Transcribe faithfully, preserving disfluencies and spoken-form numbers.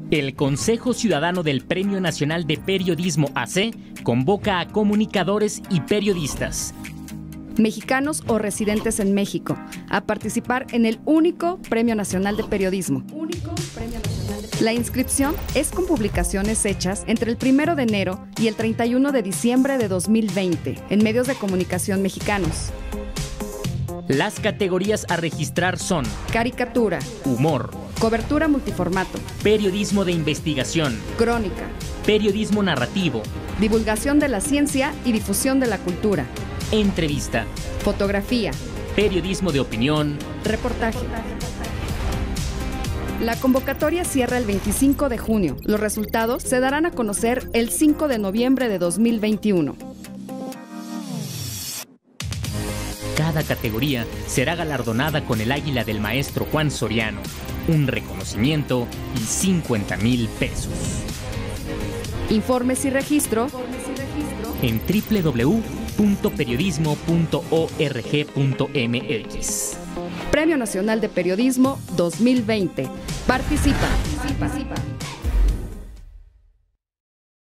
El Consejo Ciudadano del Premio Nacional de Periodismo A C convoca a comunicadores y periodistas, mexicanos o residentes en México, a participar en el único Premio Nacional de Periodismo. Único Premio Nacional de... La inscripción es con publicaciones hechas entre el primero de enero y el treinta y uno de diciembre de dos mil veinte en medios de comunicación mexicanos. Las categorías a registrar son caricatura, humor, cobertura multiformato, periodismo de investigación, crónica, periodismo narrativo, divulgación de la ciencia y difusión de la cultura, entrevista, fotografía, periodismo de opinión, reportaje. La convocatoria cierra el veinticinco de junio. Los resultados se darán a conocer el cinco de noviembre de dos mil veintiuno. Cada categoría será galardonada con el Águila del Maestro Juan Soriano, un reconocimiento y cincuenta mil pesos. Informes y registro en doble u doble u doble u punto periodismo punto org punto m x. Premio Nacional de Periodismo dos mil veinte. Participa. Participa.